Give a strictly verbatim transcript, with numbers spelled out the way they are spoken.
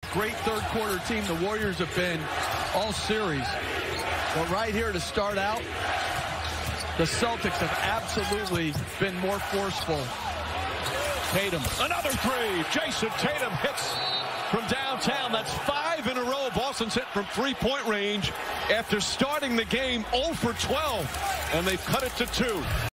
great third quarter team the Warriors have been all series. But right here to start out, the Celtics have absolutely been more forceful. Tatum, another three. Jason Tatum hits from downtown. That's five in a row. Boston's hit from three-point range after starting the game zero for twelve, and they've cut it to two.